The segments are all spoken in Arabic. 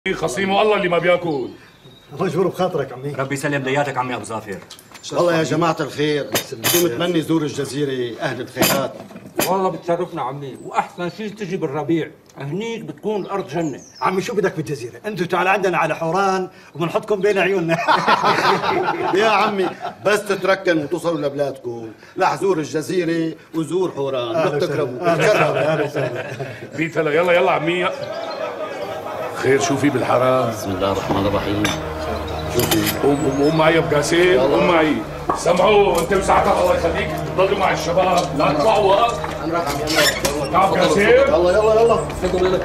خصيمه الله اللي ما بياكل. مجبور بخاطرك عمي. ربي يسلم لياتك عمي ابو ظافر. والله يا جماعة الخير كنت متمني زور الجزيرة أهل الخيرات. والله بتشرفنا عمي، وأحسن شيء تجي بالربيع، هنيك بتكون الأرض جنة. عمي شو بدك بالجزيرة؟ أنتوا تعال عندنا على حوران وبنحطكم بين عيوننا. يا عمي بس تتركن وتوصلوا لبلادكم، رح زور الجزيرة وزور حوران، بتكرموا. أهلا وسهلا. بيتلا يلا يلا عمي. خير شو في بالحرام؟ بسم الله الرحمن الرحيم. شوفي قوم معي يا ابو قاسم، قوم معي. سمعوا انت وساعتك الله يخليك ضلوا مع الشباب، لا تطلعوا وقت. انا راح عم يلا. تعال قاسم. يلا يلا يلا. خذوا لك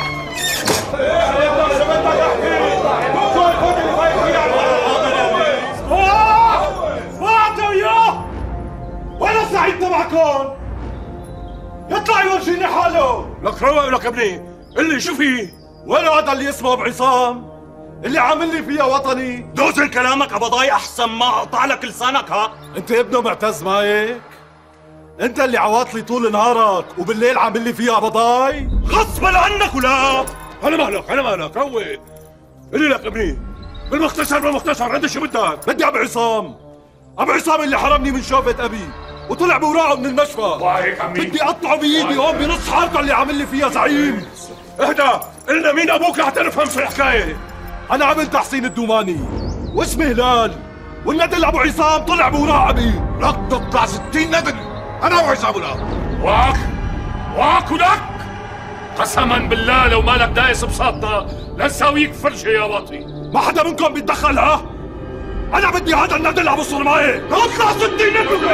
وقعتوا اياه. وين السعيد تبعكم؟ يطلع يورجيني حاله. لك روق لك ابني، اللي شو في؟ وين هذا اللي اسمه ابو عصام؟ اللي عامل لي فيها وطني. دوزن كلامك ابضاي احسن ما اقطع لك لسانك. ها انت ابنه معتز ما هيك؟ انت اللي عواطلي طول نهارك وبالليل عامل لي فيها ابضاي؟ غصبا عنك ولا انا مالك روق. اللي لك ابني بالمختصر عندي شو بدك؟ بدي ابو عصام. ابو عصام اللي حرمني من شوفة ابي وطلع بوراعه من المشفى. وهيك عمي بدي اقطعه بايدي هون بنص حارته اللي عامل لي فيها زعيم. اهدى، قلنا مين ابوك لحتى نفهم شو الحكايه. انا عملت تحسين الدوماني واسمي هلال، والندل ابو عصام طلع بوراع ابي. لك تطلع 60 ندل. انا ابو عصام ولا واك ولك قسما بالله لو مالك دايس بساطة لنساويك فرشة يا واطي. ما حدا منكم بيتدخل. ها انا بدي هذا الندل ابو صرمايه اطلع 60 ندل.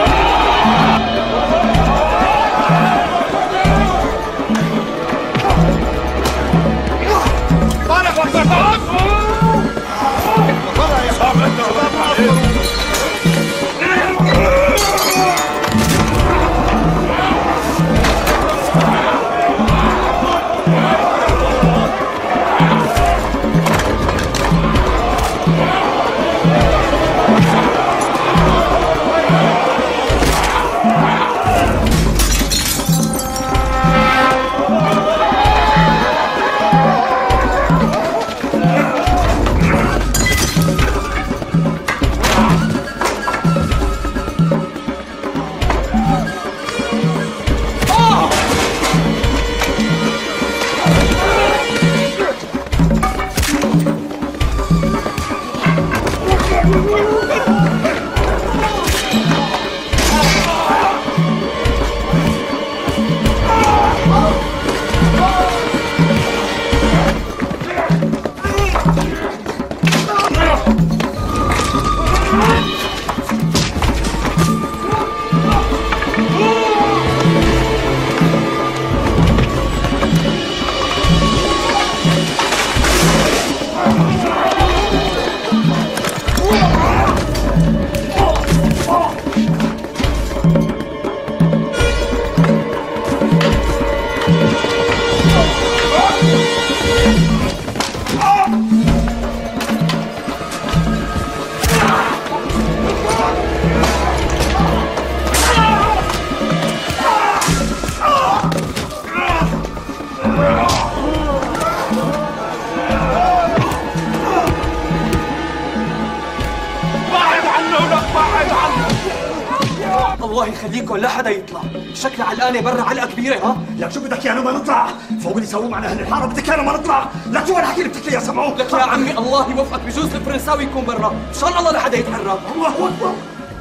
الله يخليكم لا حدا يطلع، شكلها علقانه برا علقه كبيره. ها لك شو بدك يعني ما نطلع؟ فوق اللي سووه معنا اهل الحاره بدك يعني ما نطلع؟ لك شو هالحكي اللي بتحكي يا سمعوك؟ لك يا عمي الله يوفقك، بجوز الفرنساوي يكون برا، مشان الله لا حدا يتحرك. الله اكبر.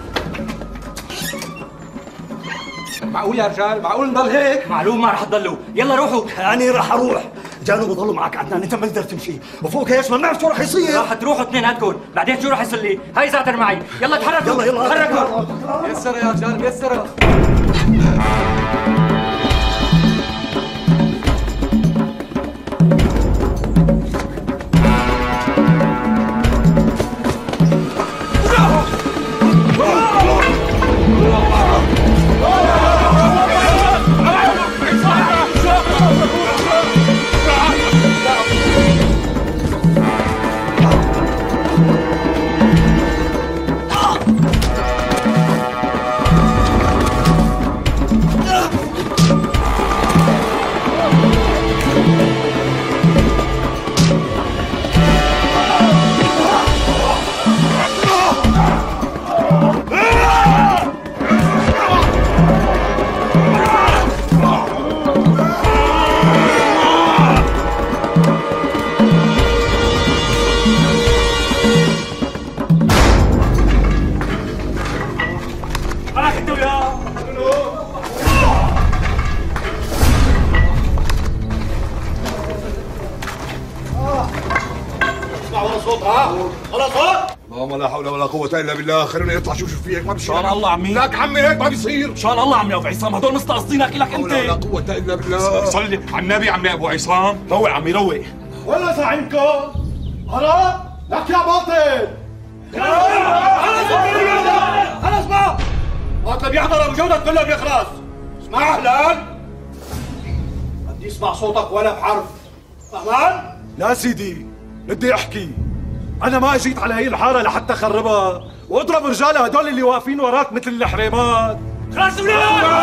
معقول يا رجال؟ معقول نضل هيك؟ معلوم ما رح تضلوا، يلا روحوا. أنا راح أروح، جانوا بضلوا معك عدنان، أنت ما تقدر تمشي، وفوق هيك ما بنعرف شو راح يصير. راح تروحوا اثنيناتكم، بعدين شو راح يصير لي؟ هاي زعتر معي، يلا تحركوا. يلا تحركوا. يسر يا رجال يسر. اطلع ورا صوت ها ورا صوت. اللهم لا حول ولا قوة إلا بالله، خلوني اطلع شوف في هيك ما بصير. ان شاء الله عمي. لك عمي هيك ما بيصير. ان شاء الله عمي ابو عصام، هدول مستقصدينك لك انت. لا قوة إلا بالله. صلي على النبي عمي ابو عصام. روق عمي روق. ولا زعيمكم؟ هرب؟ لك يا باطل. خلص بقى. وقت اللي بيحضر ابو جودة كله بيخلص. اسمع هلال، بدي اسمع صوتك ولا بحرف. فهمان؟ لا سيدي، بدي احكي. انا ما اجيت على هي الحاره لحتى خربها واضرب رجال هدول اللي واقفين وراك مثل الحريمات. خلاص انت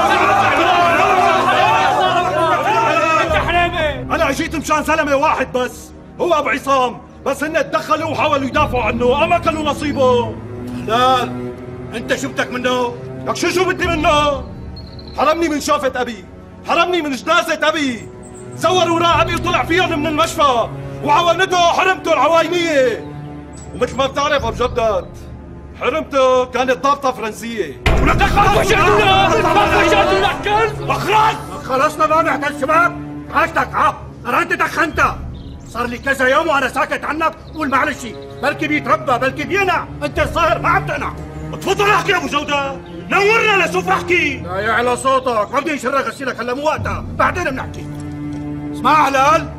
حريمه. انا اجيت مشان زلمه واحد بس، هو ابو عصام، بس هن تدخلوا وحاولوا يدافعوا عنه، اما كلوا نصيبه. هلال، انت شو بدك منه؟ لك شو بدي منه؟ حرمني من شوفة ابي، حرمني من جنازة ابي، زور وراء ابي وطلع فيهم من المشفى، وعوانته حرمته العواينية. ومثل ما بتعرف ابو جدد، حرمته كانت ضابطة فرنسية. ولك فجأتنا كلب. اخرج. خلصنا بقى نحتاج شباب. حاجتك انت دخنتها. صار لي كذا يوم وانا ساكت عنك. قول معلش، بلكي بيتربى بلكي بينع، انت صاير ما عم تقنع. تفضل احكي يا ابو جودة، نورنا لشوف احكي. لا يعلى صوتك، ما بدي انشرك غسيلك هلا مو وقتها، بعدين بنحكي. اسمع هلال،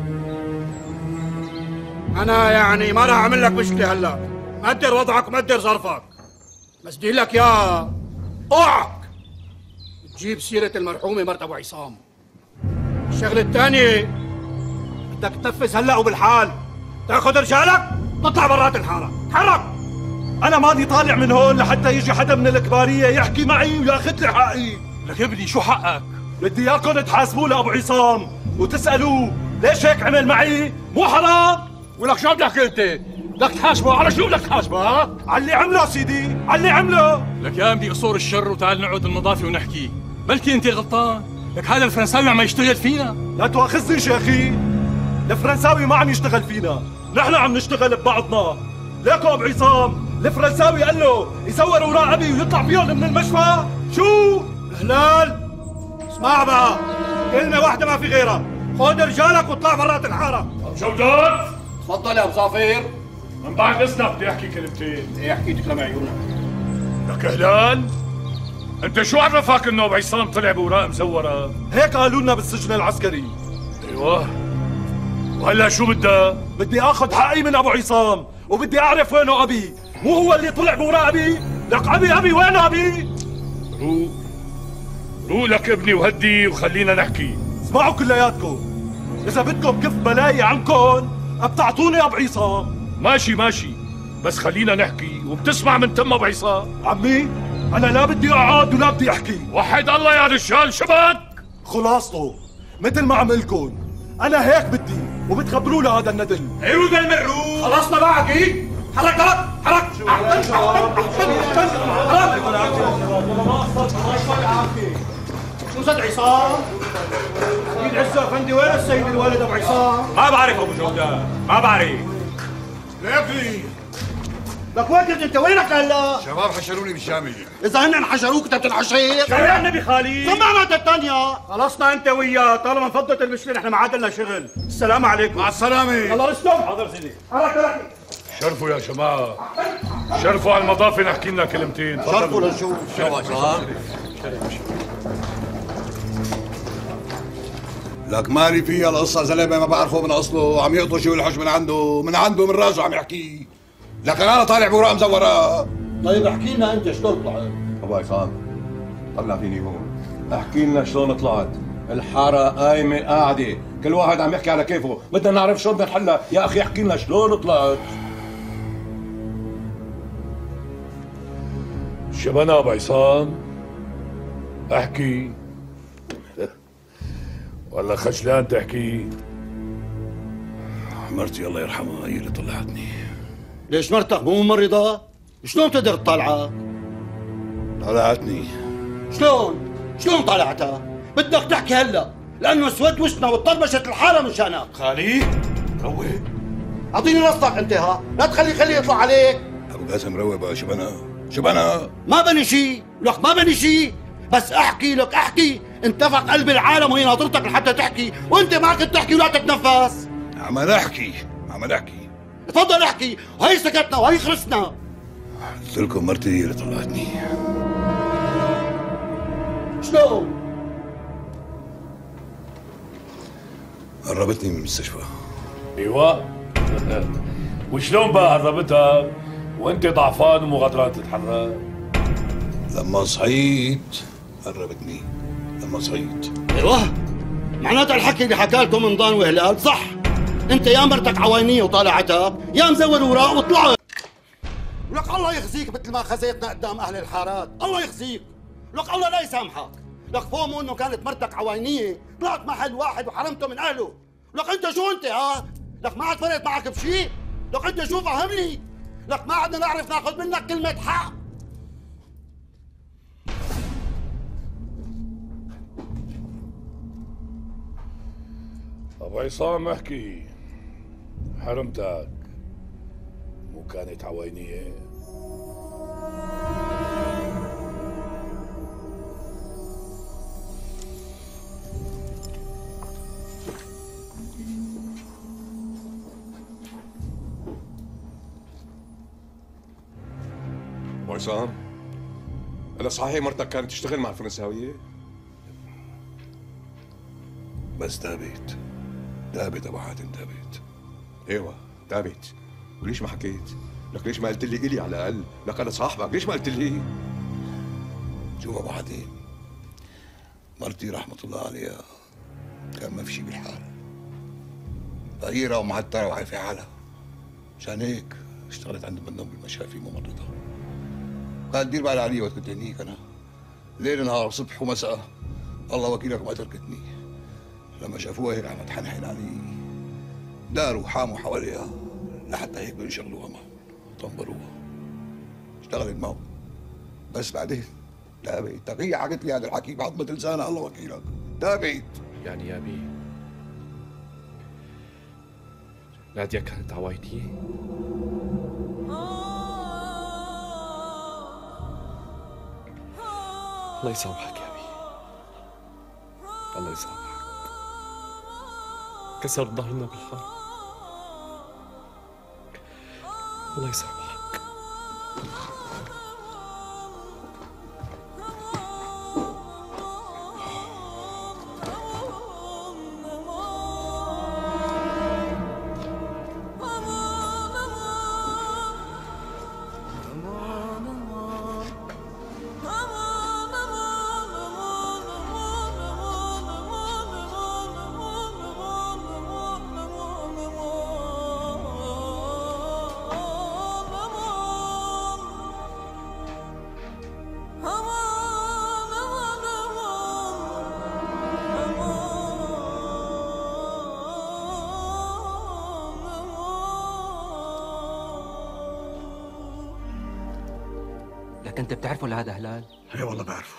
انا يعني ما راح اعمل لك مشكله هلا، مقدر وضعك ومقدر ظرفك، بس بدي لك يا اوعك تجيب سيره المرحومه مرت ابو عصام. الشغله الثانيه بدك تنفذ هلا وبالحال، تاخذ رجالك تطلع برات الحاره، تحرك. انا ماني طالع من هون لحتى يجي حدا من الكبارية يحكي معي وياخذ لي حقي. لك ابني شو حقك؟ بدي اياكم تحاسبوه لابو عصام وتسالوه ليش هيك عمل معي؟ مو حرام؟ ولك شو بدك انت؟ بدك تحاسبه على شو بدك تحاسبه ها؟ على اللي عمله سيدي، على اللي عمله. لك يا ابني قصور الشر وتعال نقعد المضافة ونحكي، بلكي انت غلطان، لك هذا الفرنساوي عم يشتغل فينا. لا تواخذني شيخي، الفرنساوي ما عم يشتغل فينا، نحن عم نشتغل ببعضنا. ليكو ابو عصام، الفرنساوي قال له يصور وراء ابي ويطلع فيهم من المشفى. شو؟ هلال، اسمع بقى، كلمة واحدة ما في غيرها، خذ رجالك واطلع برات الحارة. ابو جودات، تفضل يا مسافر. من بعد اذنك بدي احكي كلمتين. ايه حكيتك لما عيونك. لك هلال، انت شو عرفك انه ابو عصام طلع بوراق مزورة؟ هيك قالوا لنا بالسجن العسكري. ايوه، وهلا شو بدك؟ بدي اخذ حقي من ابو عصام، وبدي اعرف وينه ابي، مو هو اللي طلع بوراء ابي؟ لك ابي وينه ابي؟ روق لك ابني وهدي وخلينا نحكي. اسمعوا كلياتكم، اذا بدكم كف بلاي عنكم بتعطوني ابو عصام. ماشي، بس خلينا نحكي وبتسمع من تم ابو عصام. عمي، انا لا بدي اقعد ولا بدي احكي. وحد الله يا رجال، شبك. خلاصته مثل ما عملكم، انا هيك بدي، وبتخبروا لهذا الندل. عيود المعروف. خلصنا بقى اكيد. حرك شو زاد عصام؟ سيد عزة افندي، وين السيد الوالد ابو عصام؟ ما بعرف ابو جودة، ما بعرف. ليكي لك واقف انت وينك هلا؟ شباب حشروني بالشامل. اذا هن انحشروك انت بتنحشر. شرع النبي خالي. شو معناتها الثانية؟ خلصنا انت وياه، طالما انفضت المشكلة نحن ما عاد لنا شغل. السلام عليكم. مع السلامة. الله رستم. حاضر سيدي. حرك. شرفوا يا جماعة، شرفوا على المضافة نحكي لنا كلمتين. شرفوا لنشوف. لك مالي فيها القصة، زلمة ما بعرفه من أصله، عم يقطش ويلحش من عنده من راسه عم يحكي. لكن أنا طالع بوراق مزورة. طيب احكي لنا انت شلون طلعت؟ ابو عصام، طلع فيني هون، احكي لنا شلون طلعت. الحارة قايمة قاعدة، كل واحد عم يحكي على كيفه، بدنا نعرف شلون بدنا نحلها، يا اخي احكي لنا شلون طلعت. شبنا ابو عصام، احكي. والله خجلان تحكي. مرتي الله يرحمها هي اللي طلعتني. ليش مرتك مو ممرضة؟ شلون بتقدر تطلعها؟ طلعتني. شلون طلعتها؟ بدك تحكي هلا، لأنه سود وشنا وطربشت الحارة مشانك. خالي روق. أعطيني رصدك أنت ها، لا خليه يطلع عليك. أبو قاسم روق بقى. شبنا ما بني شيء، لك ما بني شيء، بس احكي لك احكي. انتفق قلب العالم وهي ناطرتك لحتى تحكي، وانت ما كنت تحكي ولا تتنفس. عمال احكي. تفضل احكي، وهي سكتنا وهي خرسنا. قلت لكم مرتي هي اللي طلعتني. شلون؟ هربتني من المستشفى. ايوه. وشلون بقى هربتها وانت ضعفان ومو قادران تتحرك؟ لما صحيت هربتني. لما صحيت. ايوه، معناتها الحكي اللي حكى لكم رمضان وهلال صح. انت يا مرتك عوينيه وطالعتها يا مزور وراء وطلعت. لك الله يخزيك مثل ما خزيتنا قدام اهل الحارات، الله يخزيك. لك الله لا يسامحك. لك فهموا انه كانت مرتك عوينيه، طلعت محل واحد وحرمته من اهله. لك انت شو انت ها؟ لك ما عاد فرقت معك بشيء؟ لك انت شو فهمني؟ لك ما عدنا نعرف ناخذ منك كلمه حق. ابو عصام احكي، حرمتك مو كانت عوينيه؟ ابو عصام، انا صحيح مرتك كانت تشتغل مع الفرنساويه؟ بس تابت ابو حاتم، تابت. ايوه تابت. وليش ما حكيت؟ لك ليش ما قلت لي الي على الاقل؟ لك انا صاحبك، ليش ما قلت لي؟ شوف ابو حاتم، مرتي رحمه الله عليها كان ما في شي بالحال، فقيره ومعتره وعارفه حالها. عشان هيك اشتغلت عند بنوم بالمشافي ممرضه. قال دير بالك علي وقت كنت هنيك انا، ليل نهار صبح ومساء. الله وكيلك ما تركتني. لما شافوها هيك عم تحنحن علي، داروا حاموا حواليها لحتى هيك بينشغلوها معهم، طنبروها. اشتغلت معهم، بس بعدين تابعت. تقية حكت لي هذا الحكي بعضمة لسانها، الله وكيلك تابعت. يعني يا بي نادية كانت عوايدية؟ الله يسامحك يا بي، الله يسامحك. كسر ظهرنا بالحرب، الله يسامحك. لك انت بتعرفه لهذا هلال؟ اي والله بعرفه،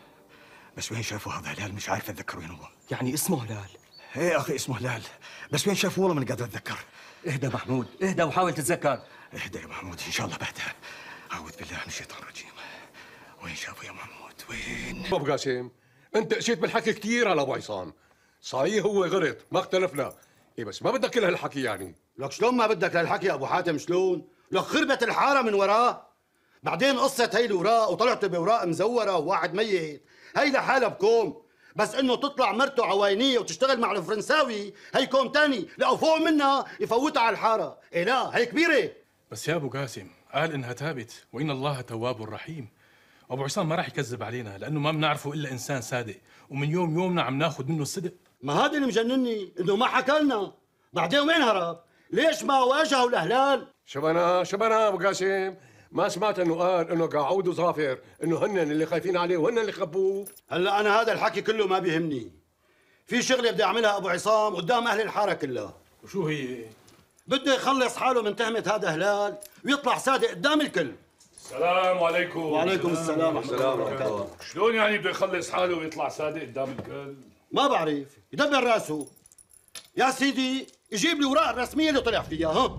بس وين شافوا هذا هلال مش عارف اتذكر وين هو. يعني اسمه هلال؟ ايه اخي اسمه هلال، بس وين شافوه والله ماني قادر اتذكر. اهدى محمود، اهدى وحاول تتذكر. اهدى يا محمود، ان شاء الله بعدها. اعوذ بالله من الشيطان الرجيم. وين شافوا يا محمود وين؟ ابو قاسم، انت قسيت بالحكي كثير على ابو عصام. صحيح هو غلط، ما اختلفنا، ايه بس ما بدك كل هالحكي يعني. لك شلون ما بدك هالحكي يا ابو حاتم؟ شلون؟ لك خربت الحاره من وراه. بعدين قصة هي الوراق وطلعت بوراق مزورة وواحد ميت، هي لحالها بكوم، بس انه تطلع مرته عوينية وتشتغل مع الفرنساوي هي كوم تاني، لا وفوق منها يفوتها على الحارة، إيه لا هي كبيرة. بس يا ابو قاسم قال انها تابت وان الله تواب رحيم. ابو عصام ما راح يكذب علينا لانه ما بنعرفه الا انسان صادق، ومن يومنا عم ناخذ منه الصدق. ما هذا اللي مجنني انه ما حكى لنا، بعدين وين هرب؟ ليش ما واجهه الاهلال؟ شبنا ابو قاسم، ما سمعت انه قال انه قاعود وظافر انه هن اللي خايفين عليه وهن اللي خبوه؟ هلا انا هذا الحكي كله ما بيهمني. في شغله بدي اعملها ابو عصام قدام اهل الحاره كلها. وشو هي؟ بده يخلص حاله من تهمه هذا هلال ويطلع صادق قدام الكل. السلام عليكم. وعليكم السلام ورحمه الله وبركاته. شلون يعني بده يخلص حاله ويطلع صادق قدام الكل؟ ما بعرف، يدبر راسه. يا سيدي يجيب لي اوراق الرسميه اللي طلع فيها. ها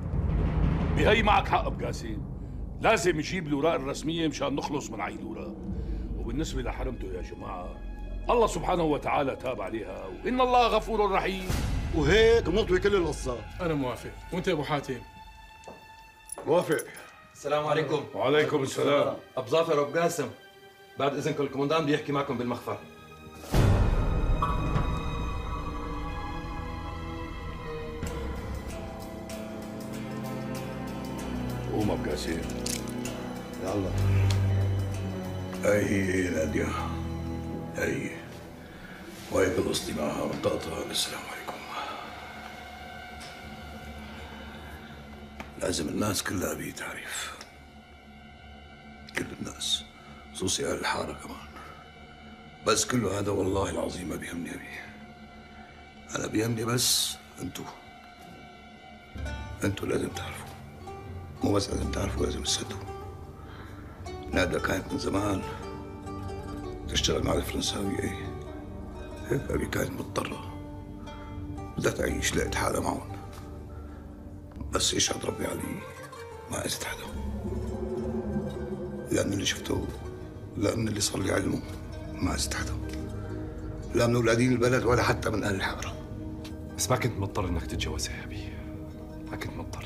بهي معك حق ابو قاسم، لازم يجيب لي الاوراق الرسميه مشان نخلص من عين الاوراق. وبالنسبه لحرمته يا جماعه، الله سبحانه وتعالى تاب عليها، وان الله غفور رحيم. وهيك بنطوي كل القصات. انا موافق، وانت يا ابو حاتم؟ موافق. السلام عليكم. وعليكم السلام. ابو ظافر وابو قاسم، بعد اذنكم الكومندان بده يحكي معكم بالمخفر. قوم ابو قاسم. يلا. هي نادية، هي وهي قصتي معها وطقطقة. السلام عليكم. لازم الناس كلها بيه تعرف، كل الناس خصوصي أهل الحارة كمان. بس كله هذا والله العظيم ما بيهمني أبي. أنا بيهمني بس أنتوا لازم تعرفوا، مو بس لازم تعرفوا، لازم تصدقوا. نادية كانت من زمان تشتغل مع الفرنساوي. هيك أبي كانت مضطرة، بدها تعيش، لقت حالها معهم. بس يشهد ربي علي ما أذيت حدا، لا من اللي شفته لا من اللي صار لي علمه. ما أذيت حدا، لا من أولادين البلد ولا حتى من أهل الحارة. بس ما كنت مضطر انك تتجوزها يا ابي، ما كنت مضطر.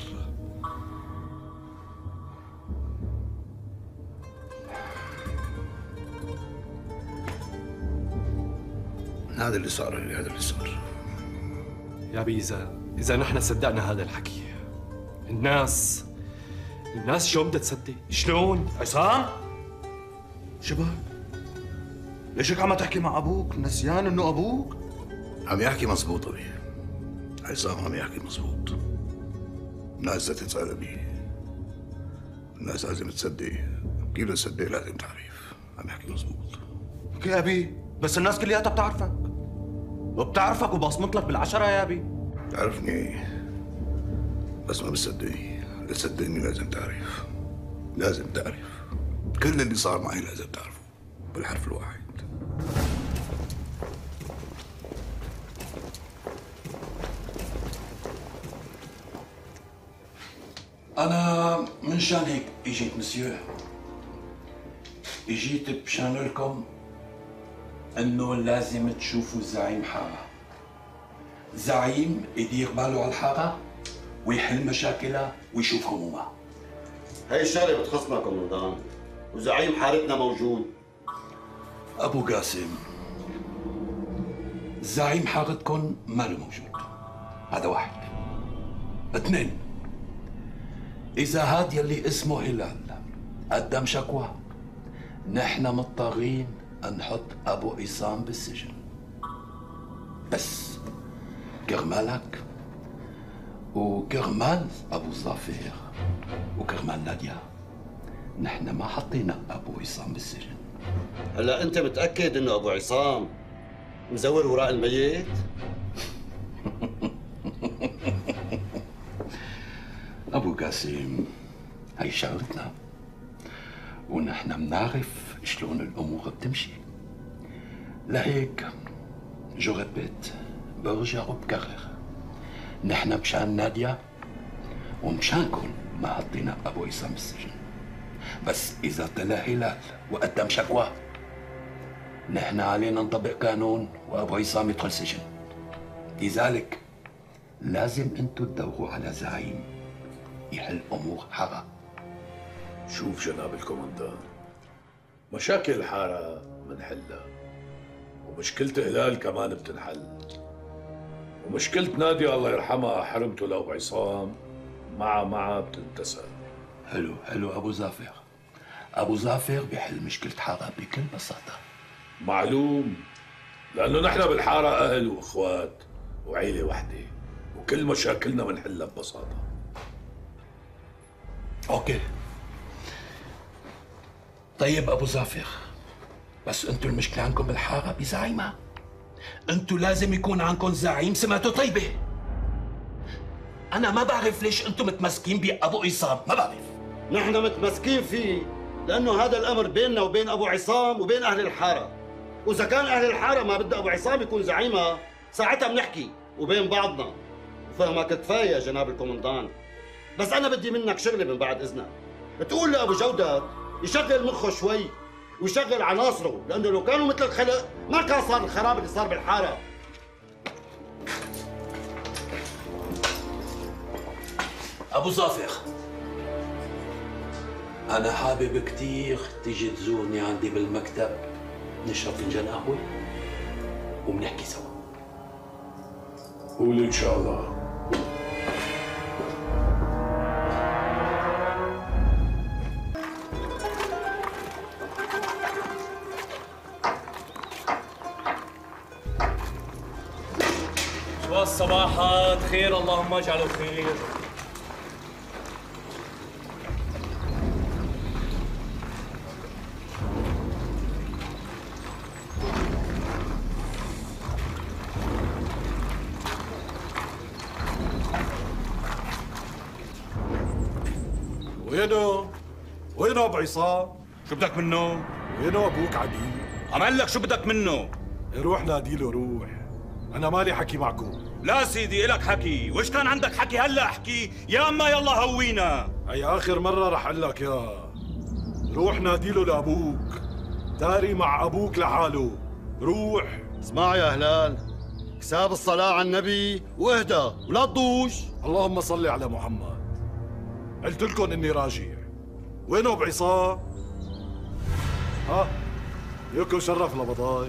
هذا اللي صار لي، هذا اللي صار يا ابي. اذا نحن صدقنا هذا الحكي، الناس شو بدها تصدق؟ شلون؟ عصام؟ شباب ليش هيك عم تحكي مع ابوك؟ نسيان انه ابوك؟ عم يحكي مزبوط أبي. عصام عم يحكي مزبوط. الناس بدها تسأل أبي، الناس لازم تصدق. كيف بدها تصدق؟ لازم تعرف. عم يحكي مزبوط. يا ابي بس الناس كلياتها بتعرفك وبصمت لك بالعشرة يا ابي. تعرفني بس ما بتصدقني. تصدقني لازم تعرف، لازم تعرف. كل اللي صار معي لازم تعرفه بالحرف الواحد. أنا من شان هيك إجيت مسيو، إجيت بشان لكم إنه لازم تشوفوا زعيم حارة، زعيم يدير باله على الحارة ويحل مشاكلها ويشوف همومها. هي الشغلة بتخصنا كومندان، وزعيم حارتنا موجود. أبو قاسم، زعيم حارتكم ماله موجود، هذا واحد. اثنين، إذا هاد يلي اسمه هلال قدم شكوى، نحن مضطرين نحط أبو عصام بالسجن. بس كرمالك وكرمال أبو ظافر وكرمال نادية، نحن ما حطينا أبو عصام بالسجن. هلا أنت متأكد إنه أبو عصام مزور وراء الميت؟ أبو قاسم، هي شغلتنا ونحن بنعرف شلون الأمور بتمشي. لهيك جو ريبيت، برجع وبكرر، نحن مشان نادية ومشانكم ما حطينا أبو عصام بالسجن. بس إذا طلع هلال وقدم شكوى، نحن علينا نطبق قانون وأبو عصام يدخل سجن. لذلك لازم انتو تدوروا على زعيم يحل أمور حارة. شوف جناب الكومندان، مشاكل الحارة منحلها، ومشكلة هلال كمان بتنحل، ومشكلة نادية الله يرحمها حرمته لأبو عصام معها بتنتسى. حلو أبو ظافر. أبو ظافر بيحل مشكلة حارة بكل بساطة. معلوم، لأنه نحن بالحارة أهل وإخوات وعيلة وحدة، وكل مشاكلنا منحلها ببساطة. اوكي طيب ابو ظافر، بس انتوا المشكله عندكم بالحاره بزعيمه. انتوا لازم يكون عندكم زعيم سمعته طيبه. انا ما بعرف ليش انتوا متمسكين بابو عصام، ما بعرف. نحن متمسكين فيه لانه هذا الامر بيننا وبين ابو عصام وبين اهل الحاره، واذا كان اهل الحاره ما بده ابو عصام يكون زعيمها، ساعتها بنحكي وبين بعضنا. وفهمك كفايه يا جناب الكومندان. بس أنا بدي منك شغلة من بعد إذنك، تقول لأبو جودة يشغل مخه شوي ويشغل عناصره، لأنه لو كانوا مثل الخلق ما كان صار الخراب اللي صار بالحارة. ابو ظافر، انا حابب كتير تيجي تزورني عندي بالمكتب، نشرب فنجان قهوه وبنحكي سوا. قول ان شاء الله. والصباحات خير، اللهم اجعله خير. وينه ابو عصام؟ شو بدك منه؟ وينه ابوك عديل؟ عم قال لك شو بدك منه؟ روح ناديله روح، انا مالي حكي معكم. لا سيدي إلك حكي، وإيش كان عندك حكي هلا احكي، يا اما يلا هوينا. هي اخر مرة رح اقول لك يا روح ناديله لابوك، داري مع ابوك لحاله، روح. اسمع يا هلال، كساب الصلاة على النبي واهدى ولا تضوج. اللهم صل على محمد. قلت لكم اني راجع. وينه ابو عصام؟ ها يوكو شرف لبضاي.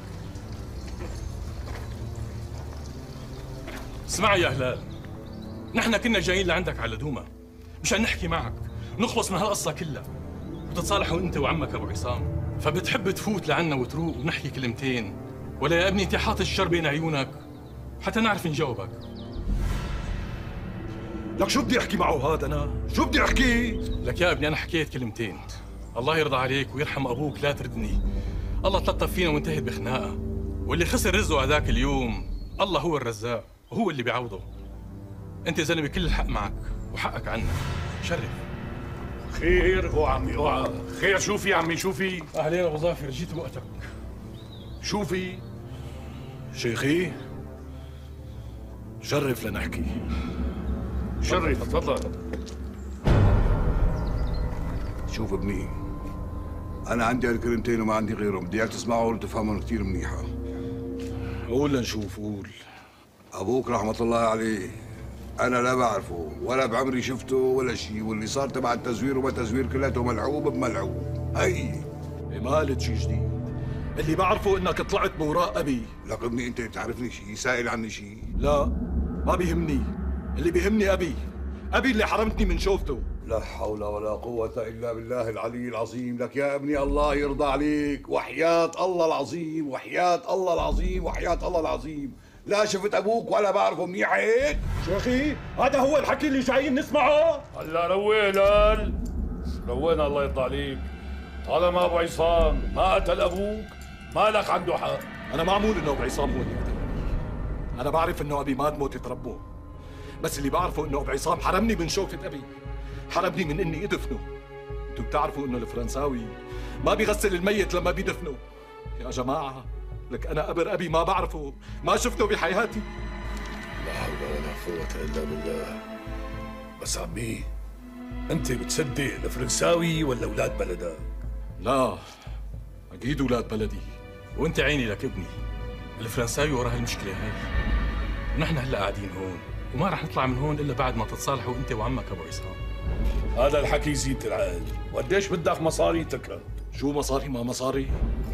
اسمع يا هلال، نحن كنا جايين لعندك على دوما مشان نحكي معك ونخلص من هالقصة كلها وتتصالحوا انت وعمك ابو عصام، فبتحب تفوت لعنا وتروق ونحكي كلمتين، ولا يا ابني انت حاطط الشر بين عيونك حتى نعرف نجاوبك. لك شو بدي احكي معه هذا انا؟ شو بدي احكي؟ لك يا ابني انا حكيت كلمتين، الله يرضى عليك ويرحم ابوك لا تردني. الله تلطف فينا وانتهت بخناقه، واللي خسر رزقه هذاك اليوم الله هو الرزاق وهو اللي بيعوضه. انت يا زلمه كل الحق معك وحقك عنا، شرف. خير هو عمي اوعى، خير شو في عمي شو في؟ اهلين ابو ظافر، جيت بوقتك. شو في؟ شيخي شرف لنحكي. شرف تفضل. شوف ابني، أنا عندي هالكلمتين وما عندي غيرهم، بدي إياك تسمعهم وتفهمهم كثير منيحة. قول لنشوف قول. أبوك رحمة الله عليه أنا لا بعرفه ولا بعمري شفته ولا شيء، واللي صار تبع التزوير وما تزوير كلياته ملعوب بملعوب. هي ما قلت شيء جديد، اللي بعرفه إنك طلعت بوراء أبي. لك ابني أنت بتعرفني شيء؟ سائل عني شيء؟ لا ما بيهمني، اللي بيهمني أبي اللي حرمتني من شوفته. لا حول ولا قوة إلا بالله العلي العظيم. لك يا ابني الله يرضى عليك، وحياة الله العظيم وحياة الله العظيم وحياة الله العظيم لا شفت أبوك ولا بعرفه منيح هيك. شيخي هذا هو الحكي اللي جايين نسمعه. هلا روي هلال، روينا الله يرضى عليك. طالما ابو عصام ما قتل ابوك مالك عنده حق. أنا معمول إنه أبو عصام هو اللي قتله. أنا بعرف إنه أبي مات موتة ربه، بس اللي بعرفه إنه أبو عصام حرمني من شوفة أبي، حرمني من إني أدفنه. أنتوا بتعرفوا إنه الفرنساوي ما بيغسل الميت لما بيدفنه. يا جماعة لك أنا قبر أبي ما بعرفه، ما شفته بحياتي. لا حول ولا قوة إلا بالله. بس عمي أنت بتصدق الفرنساوي ولا أولاد بلدك؟ لا أكيد أولاد بلدي. وأنت عيني لك ابني، الفرنساوي وراه المشكلة هاي، ونحن هلا قاعدين هون وما رح نطلع من هون إلا بعد ما تتصالحوا أنت وعمك أبو عصام. هذا الحكي زينة العقل، وقديش بدك مصاري تكرم؟ شو مصاري ما مصاري؟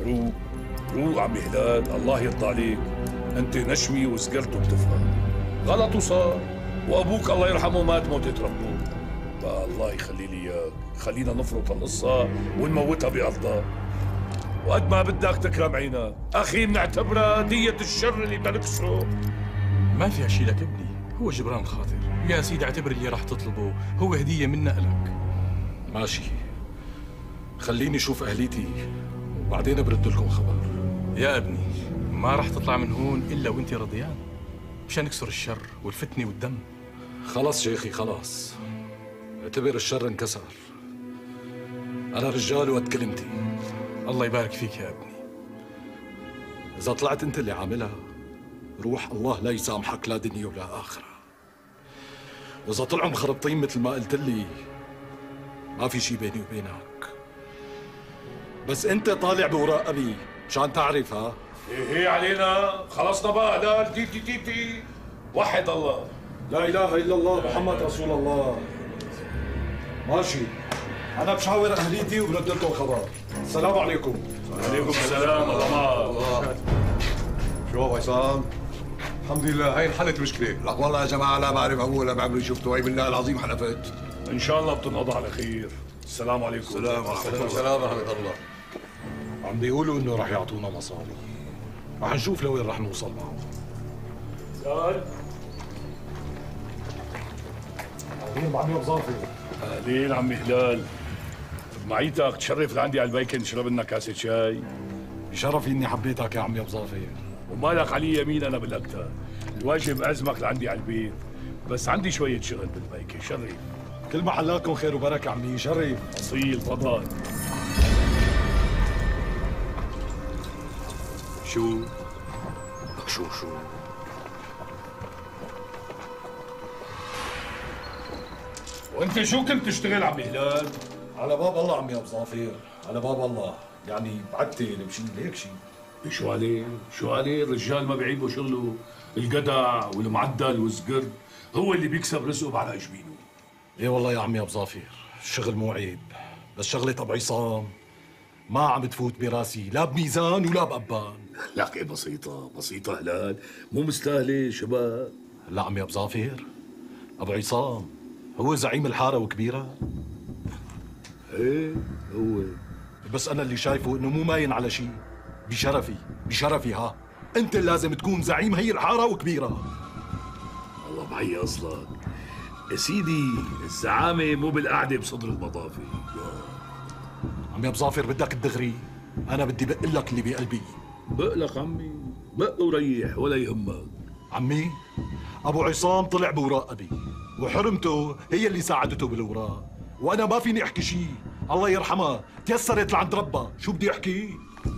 روق عمي هلال، الله يرضى عليك، انت نشمي وسكرت وبتفهم. غلط وصار، وابوك الله يرحمه مات موتة ربه. بقى الله يخلي لي اياك، خلينا نفرط القصة ونموتها بأرضها. وقد ما بدك تكرم عينك، اخي بنعتبرها دية الشر اللي بدنا نكسره. ما فيها شي لك ابني، هو جبران خاطر، يا سيدي اعتبر اللي راح تطلبه هو هدية منا إلك. ماشي، خليني اشوف اهليتي وبعدين برد لكم خبر. يا ابني ما راح تطلع من هون الا وانت رضيان، مشان نكسر الشر والفتنه والدم. خلص شيخي خلاص، اعتبر الشر انكسر. انا رجال وقد كلمتي. الله يبارك فيك يا ابني. اذا طلعت انت اللي عاملها روح الله لا يسامحك لا دنيا ولا اخره. واذا طلعوا مخربطين مثل ما قلت لي ما في شي بيني وبينك، بس انت طالع بوراء ابي مشان تعرف. ايه علينا، خلصنا بقى هلال. تي وحد الله. لا اله الا الله محمد رسول الله. ماشي، انا بشاور اهليتي وبرد لكم خبر. السلام عليكم. وعليكم السلام. الله معك. شو عصام؟ الحمد لله هاي انحلت مشكله. لك والله يا جماعه لا بعرف ابوه ولا بعمري شفته، اي بالله العظيم حلفت. ان شاء الله بتنقضى على خير. السلام عليكم. السلام ورحمه السلام ورحمه الله. عم بيقولوا انه رح يعطونا مصاري، رح نشوف لوين رح نوصل معهم. قال اهلين بعمي ابو ظافر. اهلين عمي هلال. بمعيتك تشرف لعندي على البيكن نشرب لنا كاسه شاي. بشرفي اني حبيتك يا عمي ابو ظافر. ومالك علي يمين انا بالاكثر. الواجب اعزمك لعندي على البيت، بس عندي شويه شغل بالبيكه. شرف. كل محلاتكم خير وبركه عمي. شرف. اصيل. تفضل. شو؟ لك شو وانت شو كنت تشتغل عمي هلال؟ على باب الله عمي ابو ظافر، على باب الله. يعني بعتل بشيل هيك شيء. شو عليه؟ شو عليه؟ الرجال ما بيعيبه شغله. الجدع والمعدل والزقرد هو اللي بيكسب رزقه بعد جبينه. ايه والله يا عمي ابو ظافر، الشغل مو عيب، بس شغلة ابو عصام ما عم تفوت براسي، لا بميزان ولا بأبان. لك بسيطة هلال، مو مستاهلة شباب. لا عمي ابو ظافر، ابو عصام هو زعيم الحارة وكبيرة. ايه هو، بس انا اللي شايفه انه مو ماين على شيء. بشرفي ها، انت اللي لازم تكون زعيم هي الحارة وكبيرة. الله معي اصلك يا سيدي. الزعامة مو بالقعدة بصدر المطافي. عمي ابو ظافر بدك الدغري، انا بدي بق لك اللي بقلبي. بق لك عمي، بق وريح ولا يهمك. عمي ابو عصام طلع بوراق ابي، وحرمته هي اللي ساعدته بالوراق، وانا ما فيني احكي شيء. الله يرحمها تيسرت لعند ربها، شو بدي احكي؟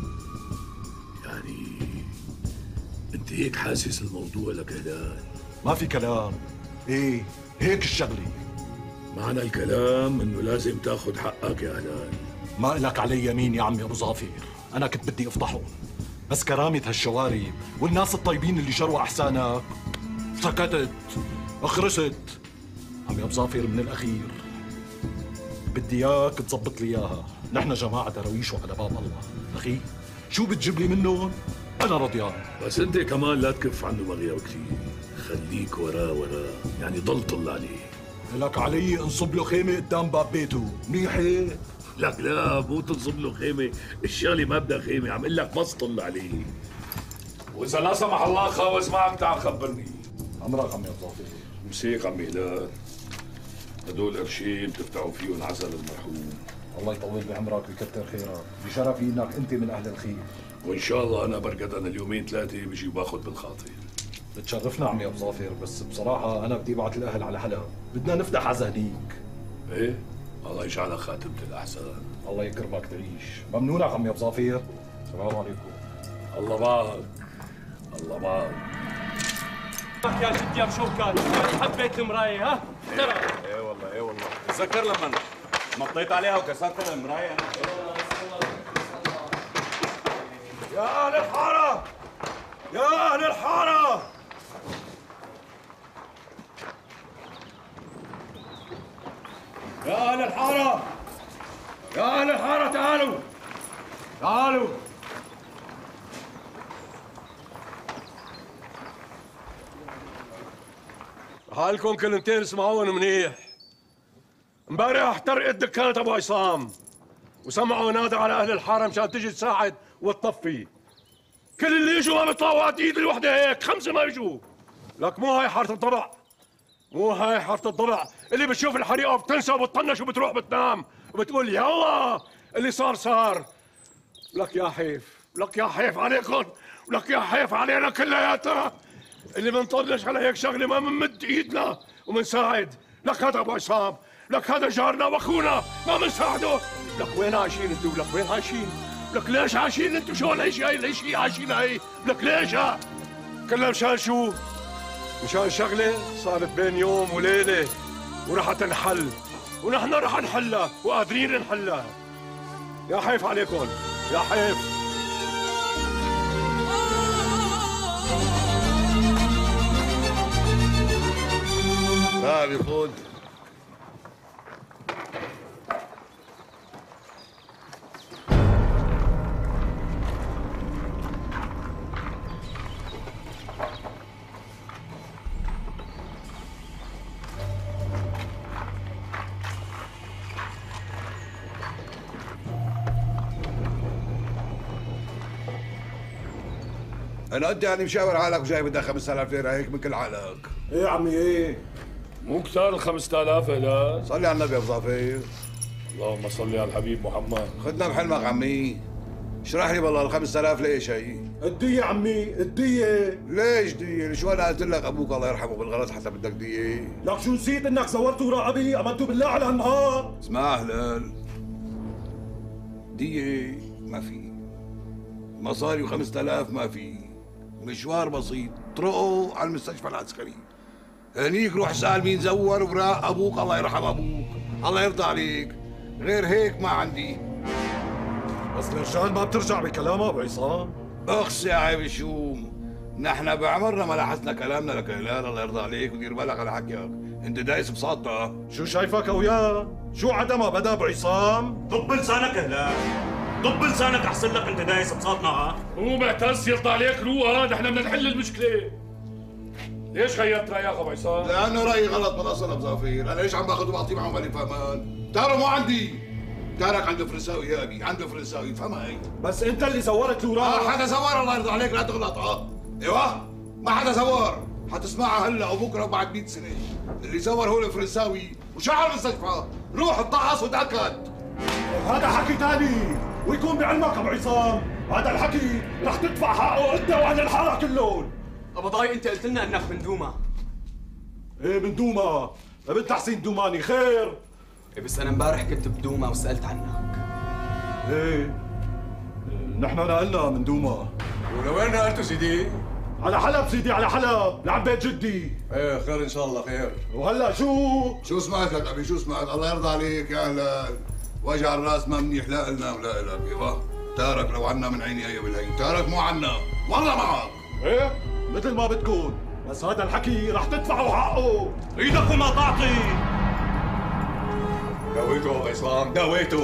يعني انت هيك حاسس الموضوع لك هلال؟ ما في كلام، ايه هيك الشغله. معنى الكلام انه لازم تاخذ حقك يا هلال. ما إلك علي يمين يا عمي ابو ظافر، انا كنت بدي افضحهم، بس كرامة هالشوارب والناس الطيبين اللي شروا احسانك سكتت، اخرست. عمي ابو ظافر من الاخير بدي اياك تظبط لي اياها. نحن جماعة درويش وعلى باب الله، اخي شو بتجيب لي منهم انا رضيان. بس انت كمان لا تكف عنه مغياب كثير، خليك وراه يعني ضل طل عليه. لك علي انصب له خيمة قدام باب بيته، منيحة؟ لك لا، مو تنصب له خيمة، الشغلة ما بدها خيمة، عم اقول لك بس طل عليه. وإذا لا سمح الله خاوز معك تعال خبرني. عمرك عمي ابو ظافر. مسيك عمي هلال، هدول قرشين بتفتحوا فيهم عزل المرحوم. الله يطول بعمرك ويكتر خيرك، بشرفي انك انت من اهل الخير. وان شاء الله انا برقد انا اليومين ثلاثة بجي باخذ بالخاطر. بتشرفنا عمي ابو ظافر، بس بصراحة انا بدي ابعت الاهل على حلب، بدنا نفتح عزهنيك. ايه؟ الله يجعلها خاتمة الاحسان. الله يكرمك تعيش. ممنونك عمي ابو ظافر. السلام عليكم. الله معك. الله معك. يا جدي يا شوكات، حبيت المراية ها؟ ترى ايه والله تذكر لما نطيت عليها وكسرت المراية. يا اهل الحارة، يا اهل الحارة، يا اهل الحارة، يا اهل الحارة، تعالوا. حالكم كلمتين اسمعوهم منيح. امبارح احترقت دكانة ابو عصام، وسمعوا نادى على اهل الحارة مشان تجي تساعد وتطفي. كل اللي اجوا ما بيطلعوا على ايد الوحدة هيك، 5 ما اجوا. لك مو هاي حارة الضبع، مو هاي حارة الضبع اللي بتشوف الحريقة وبتنسى وبتطنش وبتروح بتنام وبتقول يلا اللي صار. لك يا حيف عليكم، ولك يا حيف علينا كلياتنا اللي بنطنش على هيك شغله ما بنمد ايدنا وبنساعد. لك هذا ابو عصام، لك هذا جارنا واخونا ما بنساعده. لك وين عايشين انتوا؟ لك وين عايشين؟ لك ليش عايشين انتوا؟ شلون ليش عايشين هي؟ لك ليش؟ كلها مشان شو؟ مشان شغله صارت بين يوم وليله ورح تنحل، ونحن رح نحلها وقادرين نحلها. يا حيف عليكم، يا حيف. غابي خد. انا قد يعني مشاور عليك وجاي بدك 5000 ليره هيك من كل عقلك. ايه يا عمي ايه؟ مو كثار ال 5000 هداد؟ صلي على النبي يا ابو ظفير. اللهم صل على الحبيب محمد. خدنا بحلمك عمي. اشرح لي والله ال 5000 ليش هي؟ الدية يا عمي الدية. ليش دية؟ شو انا قلت لك ابوك الله يرحمه بالغلط حتى بدك دية؟ لك شو نسيت انك زورت ورا ابي؟ امنتوا بالله على هالنهار. اسمع هلال، دية ما في، مصاري و5000 ما في، مشوار بسيط، طرقه على المستشفى العسكري. هنيك روح اسال مين زور وراء ابوك الله يرحم ابوك، الله يرضى عليك، غير هيك ما عندي. بس الرجال ما بترجع بكلامها ابو عصام؟ اخس يا عيب الشوم، نحن بعمرنا ما لاحظنا كلامنا لك هلال الله يرضى عليك ودير بالك على حكيك، انت دايس بساطة. شو شايفك وياه؟ شو عدمها بدا ابو عصام؟ طب لسانك هلال، طب لسانك احسن لك انت دايس بساطنا. ها؟ مو معتز يرضى عليك روقا، نحن بدنا نحل المشكلة. ليش غيرت رايك ابو عصام؟ لانه رايي غلط من اصل ابو ظفير، انا ليش عم باخذ وبعطي معهم مالي فهمان؟ ترى مو عندي، تارك عنده فرنساوي يا ابي، عنده فرنساوي فهمها هي. بس انت اللي زورت الوراق. حدا زور الله يرضى عليك لا تغلط. ايوه ما حدا زور، حتسمعها هلا وبكره وبعد 100 سنه. اللي زور هو الفرنساوي وشعر المستشفى، روح اتطعس وتاكد. هذا حكي تاني ويكون بعلمك ابو عصام، هذا الحكي رح تدفع حقه انت واهل الحاره كلهم. ابو ضاي انت قلت لنا انك من دوما. ايه من دوما، بنت حسين دوماني خير. إيه بس انا امبارح كنت بدوما وسالت عنك. ايه نحن نقلنا من دوما. ولوين نقلتوا سيدي؟ على حلب سيدي، على حلب لعب بيت جدي. ايه خير ان شاء الله خير. وهلا شو سمعت لك ابي؟ شو سمعت؟ الله يرضى عليك يا هلال، وجع الراس ما منيح لا النا ولا الك. ايوه تارك لو عنا من عيني هي بالهي، تارك مو عنا والله معك. ايه مثل ما بتكون، بس هذا الحكي رح تدفعوا حقه. ايدك وما تعطي. داويته ابو عصام داويته.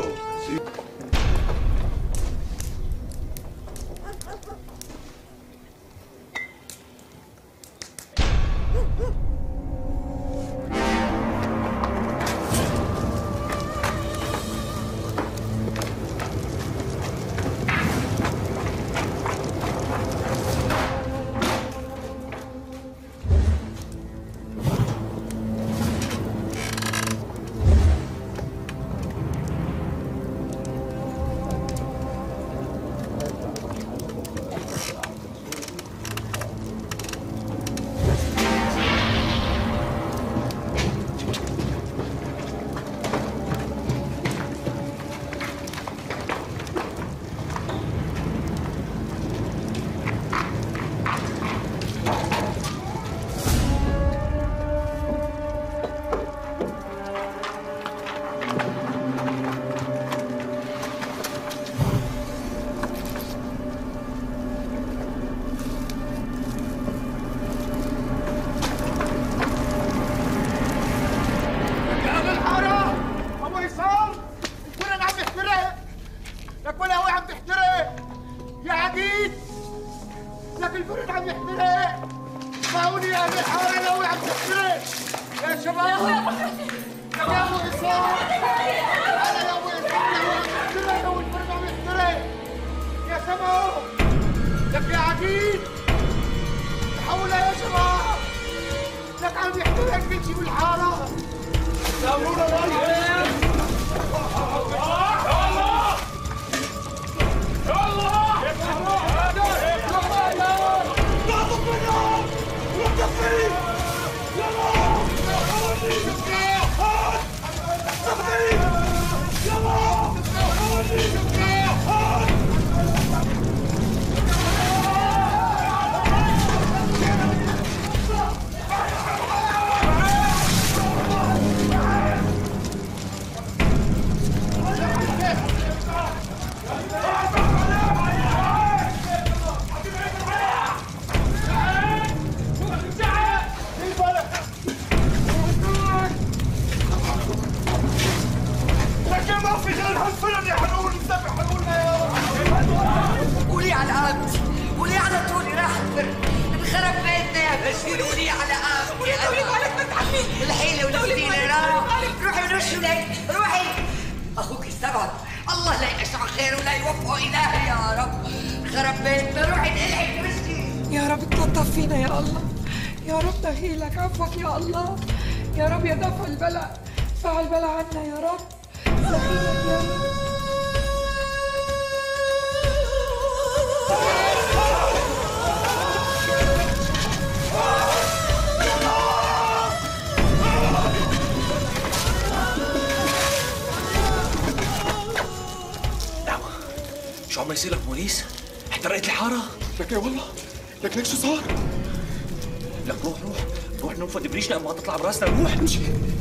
هالفلم يا حلول مسامح حلولنا يا رب. قولي على قامتي، قولي على طولي رحمة، انخرب بيتنا يا بشير، قولي على قامتي. طولي بالك بنت عمي، الحيلة والفتيلة راح، روحي ونشوا لك، روحي. أخوك استبعد، الله لا يقشع خير ولا يوفقه إلهي يا رب. خرب بيتنا، روحي نقلعي بوشي. يا رب تلطف فينا يا الله، يا رب دخيلك عفوك يا الله، يا رب يا دفع البلاء، دفع البلاء عنا يا رب، دخيلك يا رب. شو عم يصير لك بوليس؟ احترقت الحارة؟ لك يا والله، لك شو صار؟ لك روح ننفض بريشنا ما تطلع براسنا، روح امشي.